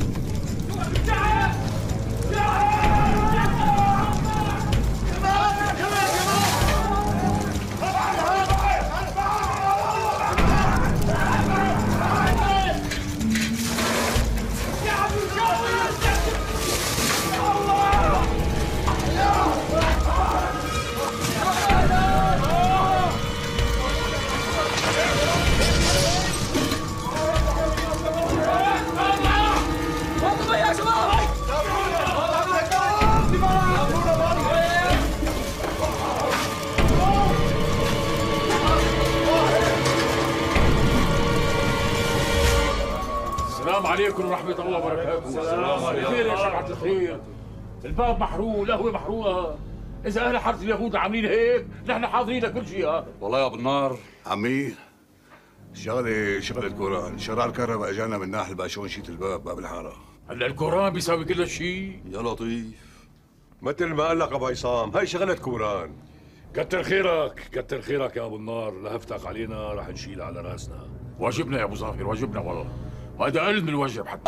السلام عليكم ورحمة الله وبركاته. السلام عليكم. خير يا شبعة الخير. الباب محروق، القهوة محروقة. إذا أهل حارة اليهود عاملين هيك، نحن حاضرين لكل شيء. والله يا ابو النار عمي، شغلة قرآن، شرار الكهرباء اجانا من ناحية الباشون شيت باب الحارة. هلا القرآن بيساوي كل شيء. يا لطيف، مثل ما قال لك ابو عصام، هي شغلة كوران. كتر خيرك يا ابو النار، لهفتك علينا رح نشيلها على راسنا. واجبنا يا ابو ظافر، واجبنا والله. هذا اقل من الواجب حتى.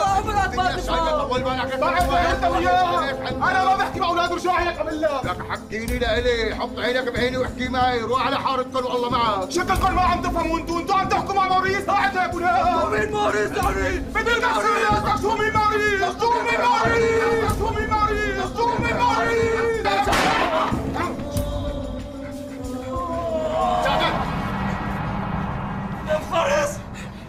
انا ما بحكي مع اولاد رجوع عينك قبل لك حكيني لإلي، حط عينك بعيني واحكي معي، روح على حارتكم والله معك. شكلكم ما عم تفهموا انتوا عم تحكوا مع موريس، قاعد هيك ولا مين موريس؟ بدي القصر شو مين موريس؟ شو مين موريس؟ شو مين موريس؟ شو مين موريس؟ يا فارس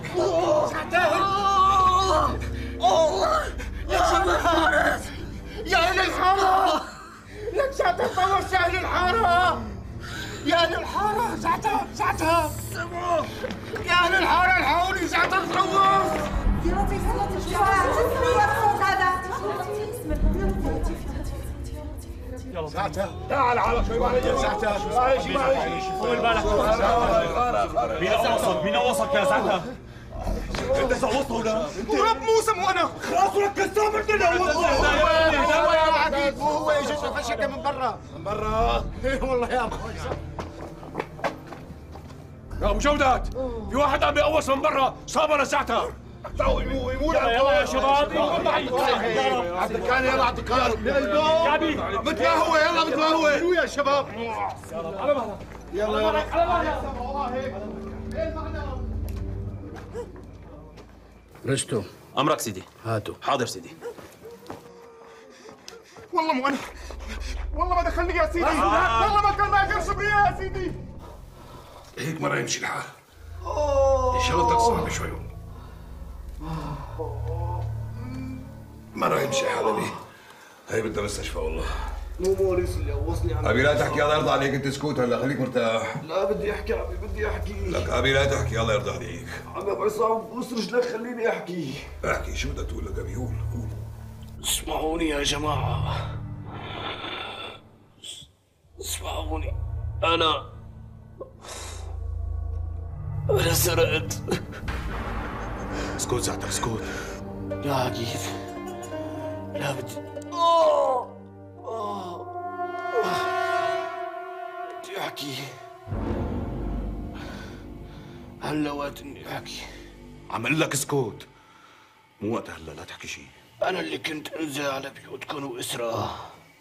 الله لك شباب فارس يا أهل الحارة، لك ساعتها طورت يا أهل الحارة، يا أهل الحارة ساعتها يا أهل الحارة الحقوني ساعتها تطور. يا لطيف يا لطيف يا يلا ساعتها تعال على شوي معلش ساعتها معلش طول بالك مين وصلك يا ساعتها؟ انت زعوطه ولا؟ ورب موسى مو انا خلاص ولك كسام قلت له هو يا عبيد هو اجى فشكه من برا ايه والله يا ابو يا ابو جودات، في واحد عم بيقوص من برا، صابنا ساعتها. يلا يا شباب عبد الكان يلا عبد الكان مثل ما هو يلا مثل ما هو يا شباب يلا رستو امرك سيدي. هاتوا. حاضر سيدي. والله مو انا والله ما دخلني يا سيدي والله ما كان معي غير صبريه يا سيدي. هيك ما يمشي الحال. شغلتك صعبة شوي. ما راح يمشي حالي. هي بدها مستشفى والله. مو موريس اللي قوصني عم ابي لا تحكي، الله يرضى عليك، انت اسكت هلا خليك مرتاح. لا بدي احكي عمي بدي احكي. لك ابي لا تحكي الله يرضى عليك. عمي ابو عصام بوس رجلك خليني احكي. احكي شو بدك تقول لك ابي؟ قول. اسمعوني يا جماعة، اسمعوني. أنا سرقت. اسكت زعتر اسكت. لا عقيد، لا بدي بدي أحكي. هلا وقت إني أحكي. عم اقول لك اسكت، مو وقت هلا لا تحكي شيء. أنا اللي كنت أنزل على بيوتكم وأسرى.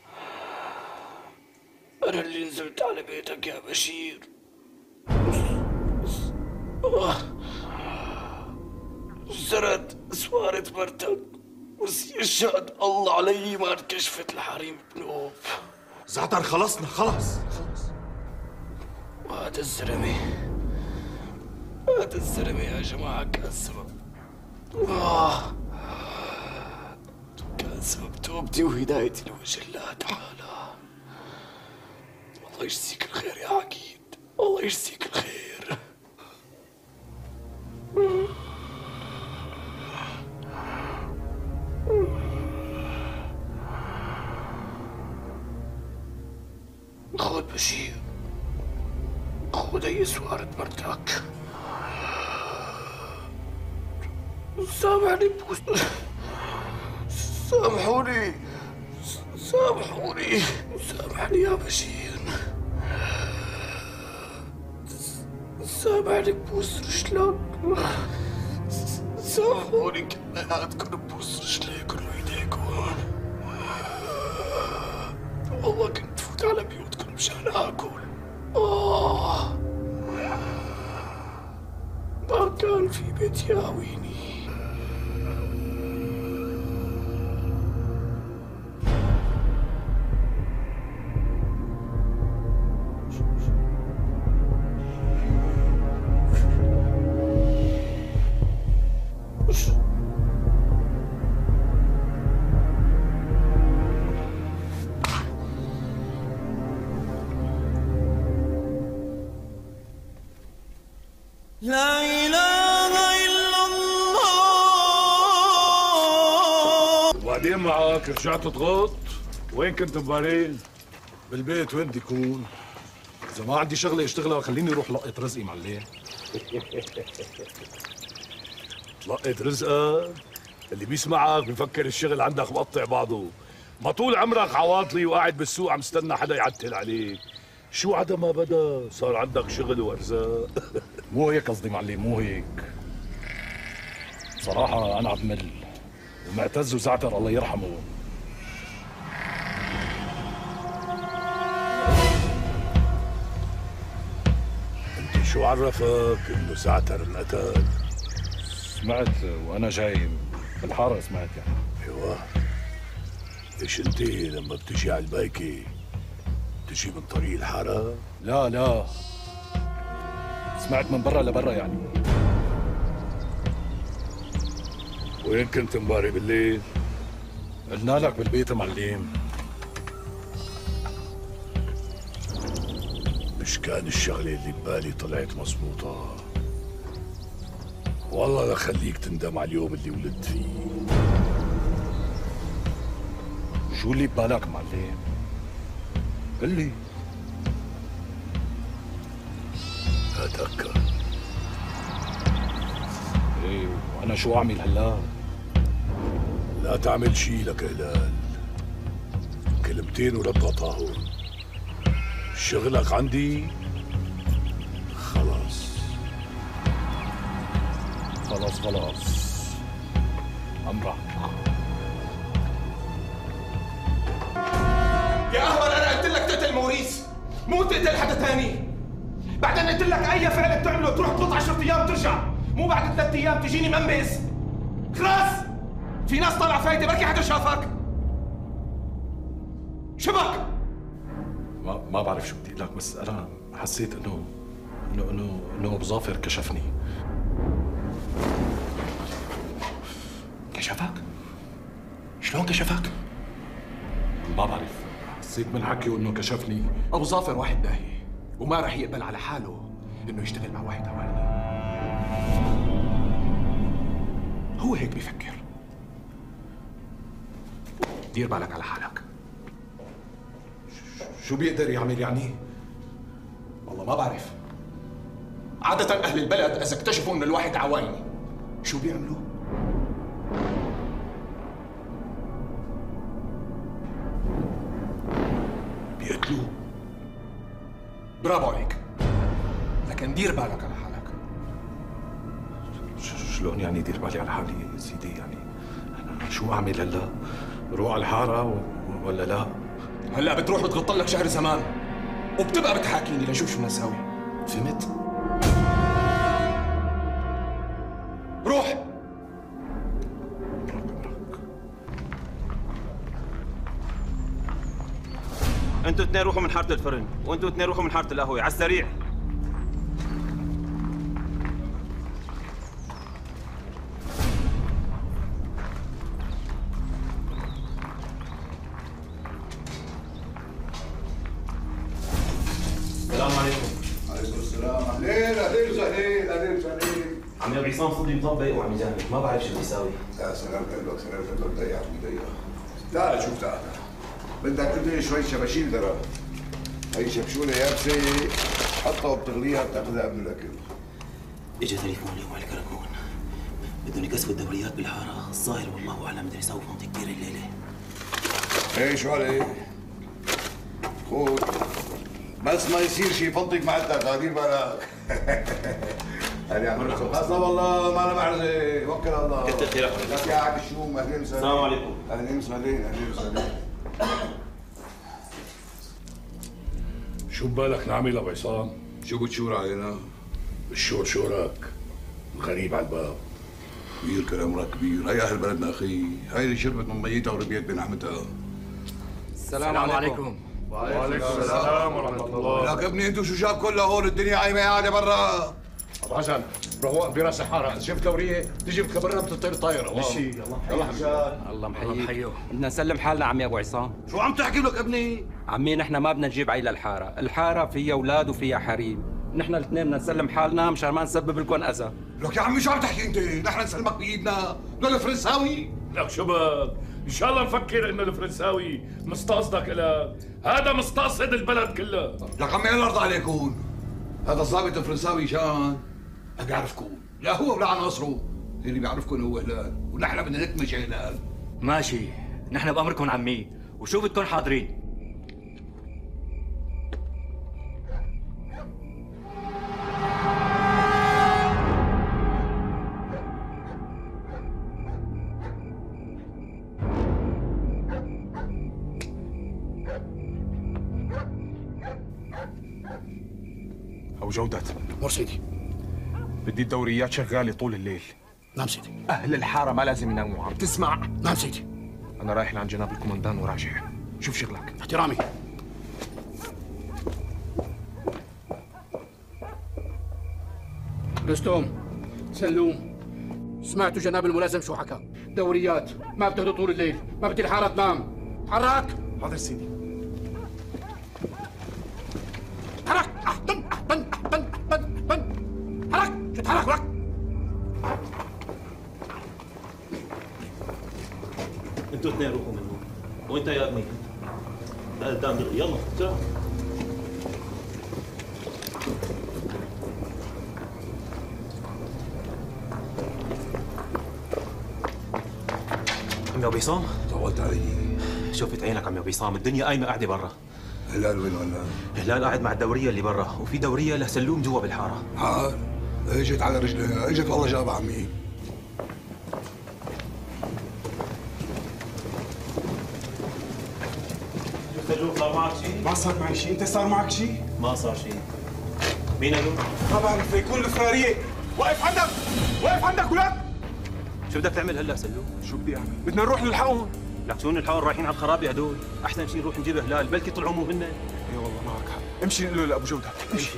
أنا اللي نزلت على بيتك يا بشير. سرقت سوارة مرتك بس يشهد الله علي ما انكشفت الحريم بنوب. زعتر خلصنا خلص. وهذا الزلمة يا جماعة كان سبب كان سبب توبتي وهدايتي لوجه الله تعالى. الله يجزيك الخير يا عقيد، الله يجزيك الخير. خذ بشير، خذ أي سوارة مرتك. سامحني بوس، سامحوني سامحني يا بشير، سامحني بوس رجلك، سامحوني كلياتكم بوس رجليكم وايديكم. والله كنت فوت على بيوتكم مشان اكل. ما كان في بيت ياويني. لا إله إلا الله. وبعدين معك رجعت تغط؟ وين كنت مبارين؟ بالبيت وين بدي يكون؟ إذا ما عندي شغلة اشتغلها خليني أروح لقط رزقي معلم. لقط رزقك؟ اللي بيسمعك بفكر الشغل عندك مقطع بعضه، ما طول عمرك عواطلي وقاعد بالسوق عم استنى حدا يعتل عليك. شو عدا ما بدا صار عندك شغل وارزاق. مو هيك قصدي معلم، مو هيك. بصراحة أنا عم بمل، ومعتز وزعتر الله يرحمه. انت شو عرفك انه زعتر انقتل؟ سمعت وأنا جاي بالحارة، سمعت يعني. ايوه. ليش انت لما بتجي على البايكة بتجي من طريق الحارة؟ لا سمعت من برا لبرا يعني. وين كنت امبارح بالليل؟ قلنا لك بالبيت معلم. مش كان الشغلة اللي ببالي طلعت مزبوطة. والله لا خليك تندم على اليوم اللي ولدت فيه. شو اللي ببالك معلم؟ قل لي. اتذكر. ايه وانا شو اعمل هلا؟ لا تعمل شي لك هلال. كلمتين ورد طاهر. شغلك عندي خلاص. امرك. يا أهبل، أنا قلت لك تقتل موريس، مو تقتل حدا تاني. بعدين قلت لك أي فعل بتعمله تروح تقط 10 أيام وترجع، مو بعد 3 أيام تجيني منبس. خلاص، في ناس طالعة فايدة، بركي حدا شافك. شبك؟ ما بعرف شو بدي اقول لك، بس انا حسيت انه ابو ظافر كشفني. كشفك؟ شلون كشفك؟ ما بعرف، حسيت من حكيه انه كشفني. ابو ظافر واحد داهي وما رح يقبل على حاله انه يشتغل مع واحد هواني. هو هيك بيفكر. دير بالك على حالك. شو بيقدر يعمل يعني؟ والله ما بعرف. عادة أهل البلد إذا اكتشفوا إن الواحد عوايني شو بيعملوا؟ بيقتلوه. برافو عليك. لكن دير بالك على حالك. شلون يعني دير بالي على حالي يا سيدي؟ يعني أنا شو أعمل هلا؟ روح على الحارة ولا لا؟ هلا بتروح بتغط لك شهر زمان وبتبقى بتحاكيني لشوف شو بدنا نساوي. فهمت؟ روح. انتوا اثنين روحوا من حاره الفرن، وانتوا اثنين روحوا من حاره القهوه، على السريع. السلام عليكم. عليكم السلام. اهلين اهلين وسهلين اهلين وسهلين. عمي عصام صدري مطبق وعم يجامل، ما بعرف شو بيساوي. يا سلام قلبك سلام قلبك ضيع ضيع. تعال شوف تعال. بدك تدري شوي شباشيل ترى. هي شبشوله يابسه حطها وبتغليها بتاخذها قبل الاكل. اجى تليفون اليوم على الكراكون، بدهم يكسبوا الدوريات بالحاره، الظاهر والله اعلم بدهم يساووا فونت كثير الليله. ايه شو عليه؟ خذ بس ما يصير شيء فضك معدتك، دير بالك. هلا عم خلصنا والله ما انا معرضه، وكل الله. كتر خيرك. لك يا عاد الشوم اهلين وسهلين. السلام عليكم. اهلين وسهلين اهلين وسهلين. شو ببالك نعمل ابو عصام؟ شو بتشور علينا؟ الشور شورك، غريب على الباب. كبير كلامك كبير، هي اهل بلدنا اخي، هي اللي شربت من ميتها وربيت بنعمتها. السلام عليكم. وعليكم السلام ورحمة الله. لك ابني انتوا شو جابكم لهون؟ الدنيا عايمه قاعده برا. ابو حسن روق براس الحاره، شفت دوريه تجي بتخبرنا بتطير طايره. مشي يلا حمزه. الله محييك. بدنا نسلم حالنا عمي ابو عصام. شو عم تحكي لك ابني؟ عمي نحن ما بدنا نجيب عيلة الحاره، الحاره فيها اولاد وفيها حريم، نحن الاثنين بدنا نسلم حالنا مشان ما نسبب لكم اذى. لك يا عمي شو عم تحكي انت؟ نحن نسلمك بايدنا، دول الفرنساوي. لك شو بك؟ ان شاء الله نفكر انه الفرنساوي مستقصدك لك، هذا مستقصد البلد كلها. لك عمي الله يرضى عليكم، هذا الضابط الفرنساوي شان ما بيعرفكم، لا هو ولا عناصره، اللي بيعرفكم هو هلال، ونحن بدنا نكمش هلال. ماشي، نحن بأمركم عمي، وشو بدكم حاضرين؟ أبو جودة. مر سيدي. بدي الدوريات شغالة طول الليل. نعم سيدي. أهل الحارة ما لازم يناموا، عم تسمع؟ نعم سيدي. أنا رايح لعند جناب الكومندان وراجع، شوف شغلك. احترامي. رستم، سلوم، سمعتوا جناب الملازم شو حكى؟ دوريات، ما بتهدوا طول الليل، ما بدي الحارة تنام. حرك. حاضر سيدي. حرك. احتن احتن احتن احتن احتن. حرك. شو تحرك ولك؟ انتوا اثنين روحوا من هون، وانت يا ابني لا قدام دغري، يلا بسرعه. عمي ابو عصام طولت علي. شوفت عينك عمي ابو عصام، الدنيا قايمه قاعده برا. هلال وين ولا؟ هلال قاعد مع الدوريه اللي برا، وفي دوريه لسلوم جوا بالحاره. حال اجت على رجلها، اجت والله جابها عمي. شوف صار معك شيء؟ ما صار معي شيء، أنت صار معك شيء؟ ما صار شيء. مين هدول؟ ما بعرف، يكون الفرارية. واقف عندك، واقف عندك ولك. شو بدك تعمل هلا سلوم؟ شو بدي أعمل؟ بدنا نروح نلحقهم. لك شو نلحقهم؟ رايحين على الخرابه هدول، أحسن شيء نروح نجيب هلال، بلكي طلعوا مو هن. اي والله معك حق، امشي نقول له لأبو جودة، امشي.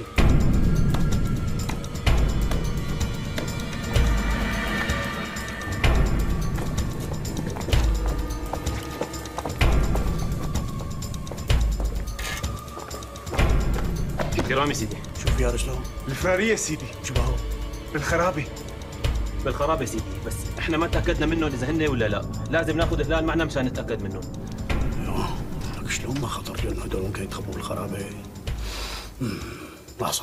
احترامي سيدي. شوف يا رسلان. الفرارية سيدي. شو بهو؟ بالخرابة. بالخرابة سيدي، بس احنا ما تأكدنا منهم إذا هن ولا لا، لازم ناخذ هلال معنا مشان نتأكد منهم. لك شلون ما خطر لي انه هدول ممكن يتخبوا بالخرابة؟ لحظة.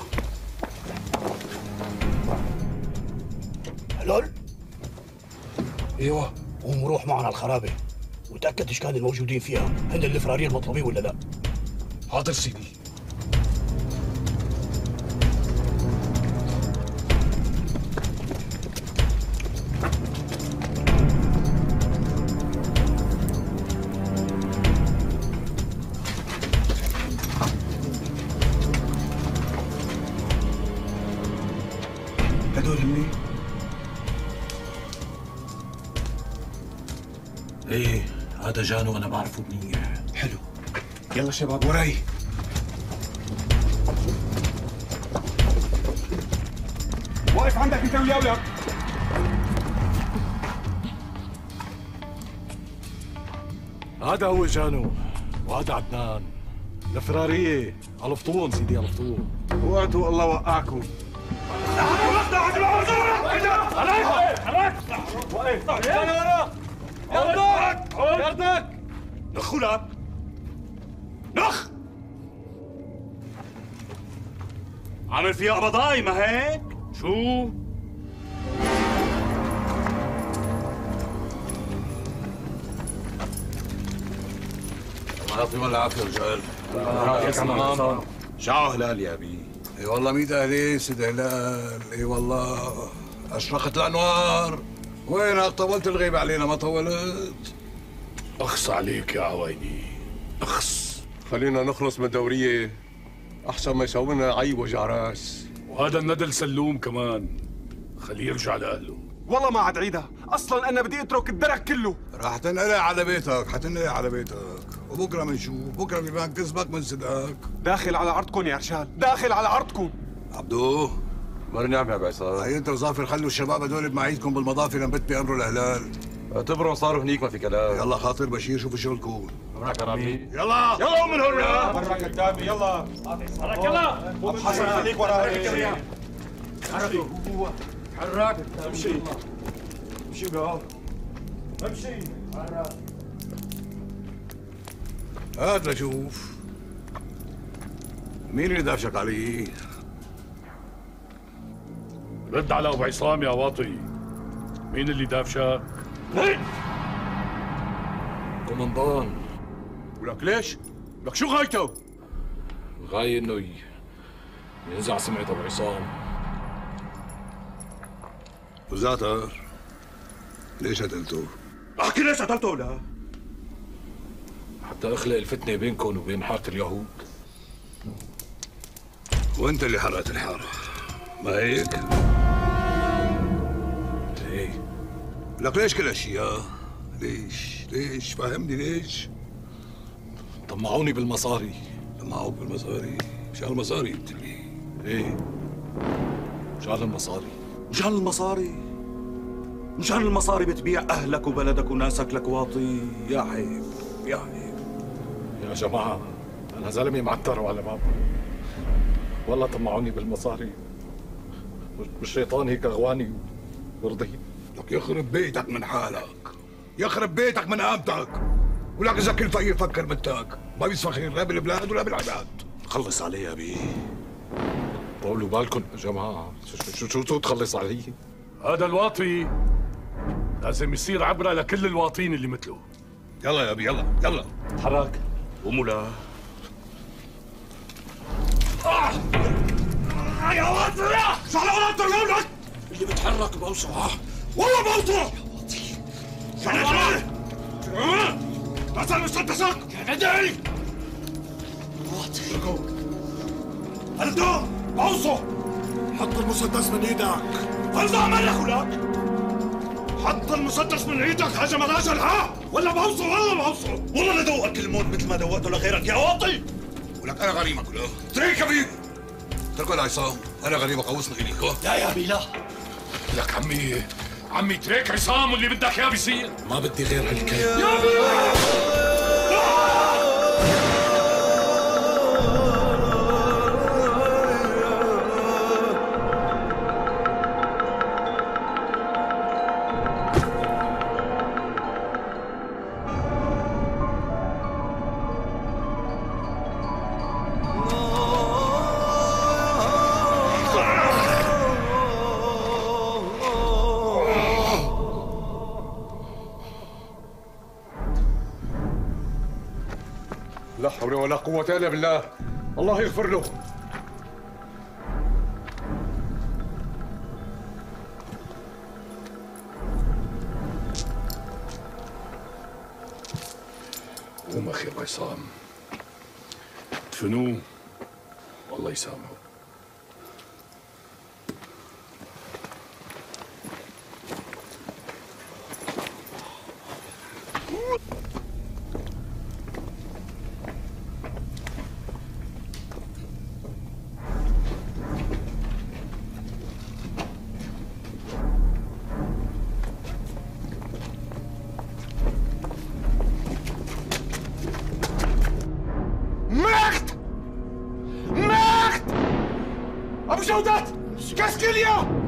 هلال؟ ايوه، قوم روح معنا على الخرابة وتأكد ايش كان الموجودين فيها، هن الفرارية المطلوبين ولا لا؟ حاضر سيدي. هدول مني؟ ايه هذا جانو انا بعرفه منيح. حلو. يلا شباب وراي. واقف عندك انت ويا ولك. هذا هو جانو وهذا عدنان. الفرارية على الفطون سيدي على الفطون. وقتوا الله وقعكم. يردك نخ لك نخ. عامل فيها قبضاي ما هيك؟ شو؟ الله يعطيكم العافية يا رجال. شعو هلال يا ابي. اي والله 100 اهلين سيد هلال. اي والله اشرقت الانوار. وينك؟ طولت الغيبة علينا ما طولت؟ اخص عليك يا عوايني، اخص. خلينا نخلص من الدورية أحسن ما يسوي لنا عي وجع راس. وهذا الندل سلوم كمان خليه يرجع لأهله. والله ما عاد عيدها، أصلاً أنا بدي أترك الدرع كله. راح تنقلع على بيتك، حتنقلع على بيتك، وبكره بنشوف، بكره بيبان كذبك من صدقك. داخل على عرضكم يا رجال، داخل على عرضكم. عبدو مر نعم يا بعصام. هي انت وظافر خلوا الشباب هدول بمعيدكم بالمضافه لنبت بامروا الاهلال. اعتبروا صاروا هنيك ما في كلام. يلا خاطر بشير شوفوا شغلكم. امرك رامي. يلا يلا من هنا. برا كتابي يلا. حرك يلا. حسن خليك وراي. حرك حرك. امشي. امشي بقى. امشي. حرك. هات لشوف مين اللي دافشك علي؟ رد على ابو عصام يا واطي. مين اللي دافشك؟ كومندان. ولك ليش؟ لك شو غايته؟ الغاية انه ينزع سمعة ابو عصام. وزعتر ليش قتلته؟ احكي ليش قتلته ولا؟ حتى اخلق الفتنة بينكم وبين حارة اليهود. وانت اللي حرقت الحارة ما هيك؟ ايه. لك ليش كل هالشيء؟ ليش؟ فهمني ليش؟ طمعوني بالمصاري. طمعوك بالمصاري؟ مشان المصاري قلت لي. ايه مشان المصاري. مشان المصاري؟ مشان المصاري بتبيع اهلك وبلدك وناسك لك واطي؟ يا عيب يا عيب. يا جماعة أنا زلمة معتر وعلى بابا. والله طمعوني بالمصاري والشيطان هيك أغواني ورضيت. لك يخرب بيتك من حالك، يخرب بيتك من قامتك، ولك إذا كل فقير فكر بالتاك ما بيصفى خير لا بالبلاد ولا بالعباد. خلص علي يا بيه. طولوا بالكم يا جماعة. شو تخلص علي؟ هذا الواطي لازم يصير عبرة لكل الواطين اللي مثله. يلا يا ابي يلا يلا تحرك. قوموا لا. يا واطي شو على غلط لك؟ اللي بتحرك بوصه. والله بوصه. يا واطي شو نزل مسدسك يا ندل. واطي هلدو بوصه. حط المسدس من ايدك. فلزع مالك ولك. حط المسدس من ايدك. هجم الاجل ها ولا بوصه؟ والله بوصه. والله لدوقك الموت مثل ما دوقته لغيرك يا واطي. ولك انا غريمك ولا؟ تريك كبير. اتركوا العصام، انا غريمك قوصني اليك. لا يا ابي لا. لك عمي تريك عصام واللي بدك اياه بيصير. ما بدي غير هالكلام. يا ابي لا حول ولا قوة إلا بالله. الله يغفر له. قوم أخي عصام. دفنوه والله يسامحه. جودات كاس كليا